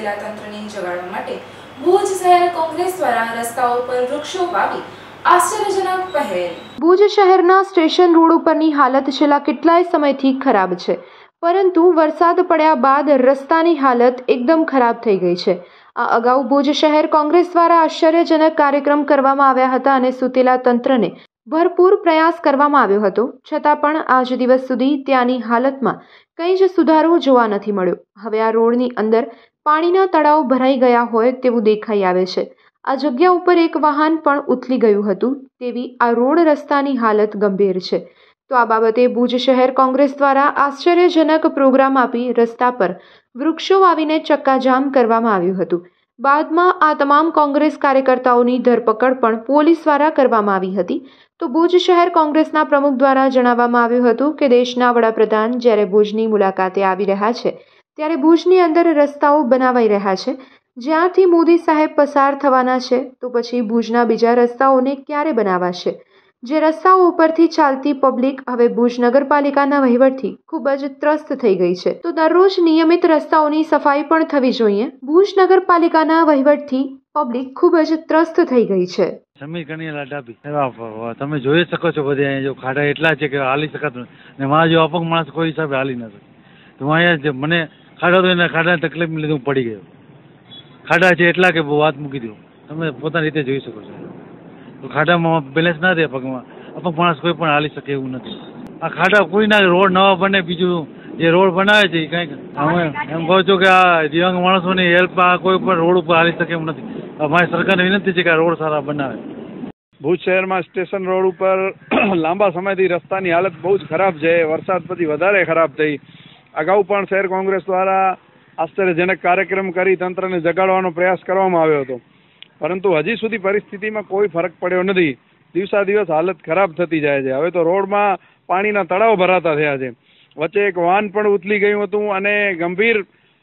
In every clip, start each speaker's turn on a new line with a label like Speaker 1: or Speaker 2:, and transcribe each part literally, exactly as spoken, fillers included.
Speaker 1: સુતેલા તંત્રને જગાડવા માટે ભુજ શહેર કોંગ્રેસ દ્વારા રસ્તાઓ પર વૃક્ષો વાવી આશ્ચર્યજનક પહેલ।
Speaker 2: ભુજ શહેરના સ્ટેશન રોડ ઉપરની હાલત છેલ્લા કેટલાય સમયથી ખરાબ છે, પરંતુ વરસાદ પડ્યા બાદ રસ્તાની હાલત એકદમ ખરાબ થઈ ગઈ છે। આ અગાઉ ભુજ શહેર કોંગ્રેસ દ્વારા આશ્ચર્યજનક કાર્યક્રમ કરવામાં આવ્યા હતા અને સુતેલા તંત્રને ભરપૂર પ્રયાસ કરવામાં આવ્યો હતો, છતાં પણ આજ દિવસ સુધી ત્યાંની હાલતમાં કંઈ જ સુધારો જોવા નથી મળ્યો। હવે આ રોડની અંદર પાણીના તળાવ ભરાઈ ગયા હોય તેવું દેખાઈ આવે છે। આ જગ્યા ઉપર એક વાહન પણ ઉથલી ગયું હતું તેવી આ રોડ રસ્તાની હાલત ગંભીર છે। તો આ બાબતે ભુજ શહેર કોંગ્રેસ દ્વારા આશ્ચર્યજનક પ્રોગ્રામ આપી રસ્તા પર વૃક્ષો વાવીને ચક્કાજામ કરવામાં આવ્યું હતું। બાદમાં આ તમામ કોંગ્રેસ કાર્યકર્તાઓની ધરપકડ પણ પોલીસ દ્વારા કરવામાં આવી હતી। તો ભુજ શહેર કોંગ્રેસના પ્રમુખ દ્વારા જણાવવામાં આવ્યું હતું કે દેશના વડાપ્રધાન જ્યારે ભુજની મુલાકાતે આવી રહ્યા છે ત્યારે ભુજની અંદર રસ્તાઓ બનાવાઈ રહ્યા છે। જ્યાંથી મોદી સાહેબ પસાર થવાના છે તો પછી ભુજના બીજા રસ્તાઓને ક્યારે બનાવાશે? જે રસ્તાઓ ઉપરથી ચાલતી પબ્લિક હવે ભુજ નગરપાલિકાના વહીવટથી ખૂબ જ ત્રસ્ત થઈ ગઈ છે। તો દરરોજ નિયમિત રસ્તાઓની સફાઈ પણ થવી જોઈએ। ભુજ નગરપાલિકાના વહીવટથી પબ્લિક ખૂબ જ ત્રસ્ત થઈ ગઈ છે।
Speaker 3: સમીર કનિયાલા ડાબી તમે જોઈ શકો છો, બધે અહીંયા જો ખાડા એટલા છે કે હાલી શકાતું ને મારા જો અપંગ માણસ કોઈ હિસાબે હાલી ન શકે। તો અહીંયા મને ખાડા તો એના ખાડાની તકલીફ લીધે હું પડી ગયો। ખાડા છે એટલા કે વાત મૂકી દઉં, તમે પોતાની રીતે જોઈ શકો છો। તો ખાડામાં બેલેન્સ ના રહે પગમાં, અપંગ માણસ કોઈ પણ હાલી શકે એવું નથી। આ ખાડા કોઈ ના રોડ નવા બને, બીજું જે રોડ બનાવે છે એ કંઈક અમે એમ કહું છું કે આ દિવ્યાંગ માણસોની હેલ્પ આ કોઈ પણ રોડ ઉપર હાલી શકે એમ નથી। અમારી સરકારને વિનંતી છે કે આ રોડ સારા બનાવે।
Speaker 4: ભુજ શહેરમાં સ્ટેશન રોડ ઉપર લાંબા સમયથી રસ્તાની હાલત બહુ જ ખરાબ છે। વરસાદ પછી વધારે ખરાબ થઈ। અગાઉ પણ શહેર કોંગ્રેસ દ્વારા આશ્ચર્યજનક કાર્યક્રમ કરી તંત્રને જગાડવાનો પ્રયાસ કરવામાં આવ્યો હતો, પરંતુ હજી સુધી પરિસ્થિતિમાં કોઈ ફરક પડ્યો નથી। દિવસા દિવસ હાલત ખરાબ થતી જાય છે। હવે તો રોડમાં પાણીના તળાવ ભરાતા થયા છે। વચ્ચે એક વાહન પણ ઉથલી ગયું હતું અને ગંભીર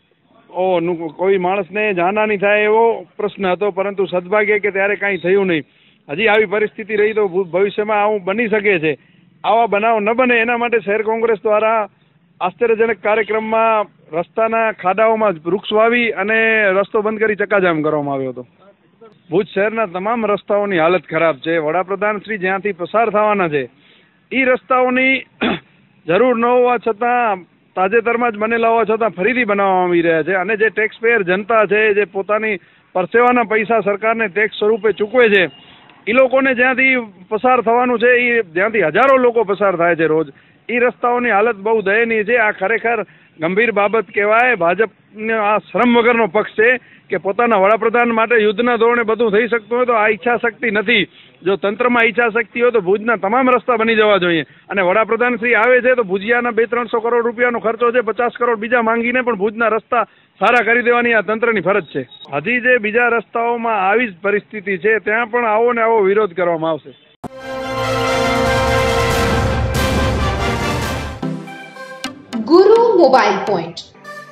Speaker 4: કોઈ માણસને જાનહાનિ થાય એવો પ્રશ્ન હતો, પરંતુ સદભાગ્ય કે ત્યારે કાંઈ થયું નહીં। હજી આવી પરિસ્થિતિ રહી તો ભવિષ્યમાં આવું બની શકે છે। આવા બનાવ ન બને એના માટે શહેર કોંગ્રેસ દ્વારા આશ્ચર્યજનક કાર્યક્રમમાં રસ્તાના ખાડાઓમાં વૃક્ષ વાવી અને રસ્તો બંધ કરી ચક્કાજામ કરવામાં આવ્યો હતો। ભુજ શહેરના તમામ રસ્તાઓની હાલત ખરાબ છે। વડાપ્રધાન શ્રી જ્યાંથી પસાર થવાના છે એ રસ્તાઓની જરૂર ન હોવા છતાં તાજેતરમાં જ બનેલા હોવા છતાં ફરીથી બનાવવામાં આવી રહ્યા છે, અને જે ટેક્સ પેયર જનતા છે, જે પોતાની પરસેવાના પૈસા સરકારને ટેક્સ સ્વરૂપે ચૂકવે છે, એ લોકોને જ્યાંથી પસાર થવાનું છે એ જ્યાંથી હજારો લોકો પસાર થાય છે રોજ, એ રસ્તાઓની હાલત બહુ દયનીય છે। આ ખરેખર ગંભીર બાબત કહેવાય। ભાજપનો આ શ્રમ વગરનો પક્ષ છે કે પોતાના વડાપ્રધાન માટે યુદ્ધના ધોરણે બધું થઈ શકતું હોય તો આ ઈચ્છા શક્તિ નથી। જો તંત્રમાં ઈચ્છા શક્તિ હોય તો ભુજના તમામ રસ્તા બની જવા જોઈએ, અને વડાપ્રધાન શ્રી આવે છે તો ભુજિયાના બે ત્રણસો કરોડ રૂપિયાનો ખર્ચો છે, પચાસ કરોડ બીજા માંગીને પણ ભુજના રસ્તા સારા કરી દેવાની આ તંત્રની ફરજ છે। હજી જે બીજા રસ્તાઓમાં આવી જ પરિસ્થિતિ છે ત્યાં પણ આવો ને આવો વિરોધ કરવામાં આવશે।
Speaker 2: ગુરુ મોબાઈલ પોઈન્ટ,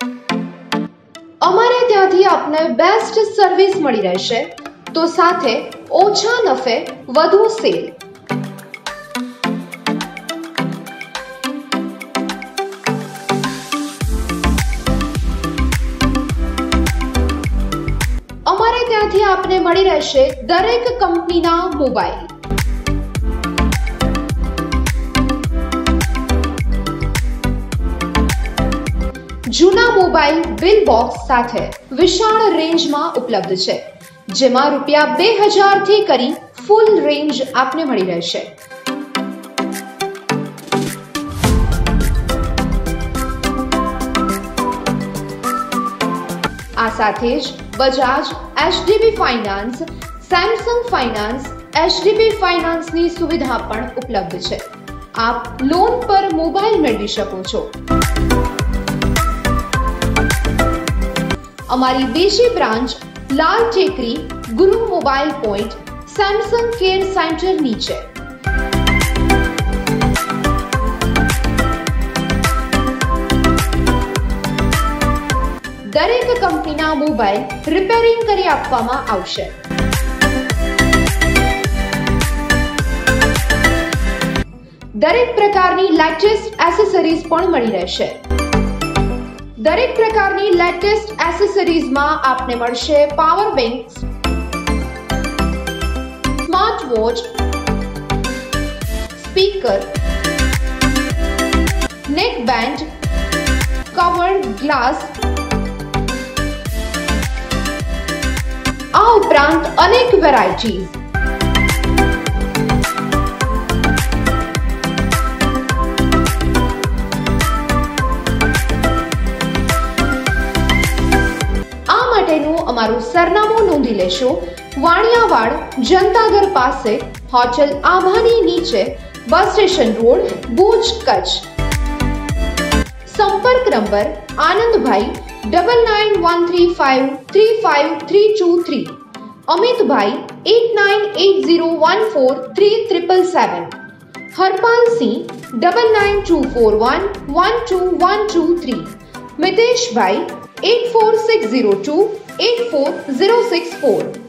Speaker 2: અમારે ત્યાંથી આપને બેસ્ટ સર્વિસ મળી રહેશે, તો સાથે ઓછા નફે વધુ સેલ। અમારે ત્યાંથી આપને મળી રહેશે દરેક કંપનીના મોબાઈલ, જૂના મોબાઈલ બિલ બોક્સ સાથે વિશાળ રેન્જમાં ઉપલબ્ધ છે, જેમાં રૂપિયા બે હજાર થી કરી ફૂલ રેન્જ આપને મળી રહેશે। આ સાથે જ Bajaj, HDB finance, Samsung finance, HDB ફાઇનાન્સની સુવિધા પણ ઉપલબ્ધ છે। આપ લોન પર મોબાઈલ મેળવી શકો છો। અમારી બીજી branch Lal Tekri Guru mobile point Samsung care centre નીચે। દરેક કંપનીના મોબાઈલ રિપેરિંગ કરી આપવામાં આવશે। દરેક પ્રકારની લેટેસ્ટ એસેસરીઝ પણ મળી રહેશે। દરેક પ્રકારની લેટેસ્ટ એસેસરીઝમાં આપને મળશે power bank, smart watch, speaker, neck band, covered glass, આ ઉપરાંત અનેક વેરાયટીઝ. આ માટેનું અમારું સરનામું નોંધી લેશો. વાણિયાવાડ જનતાગર પાસે, હોટેલ આભાની નીચે, bus station road, Bhuj, Kutch. સંપર્ક નંબર આનંદભાઈ double nine one three five three five three two three, અમિતભાઈ eight nine eight zero one four three triple seven, Harpal Singh double nine two four one one two one two three, મિતેશભાઈ eight four six zero two eight four zero six four.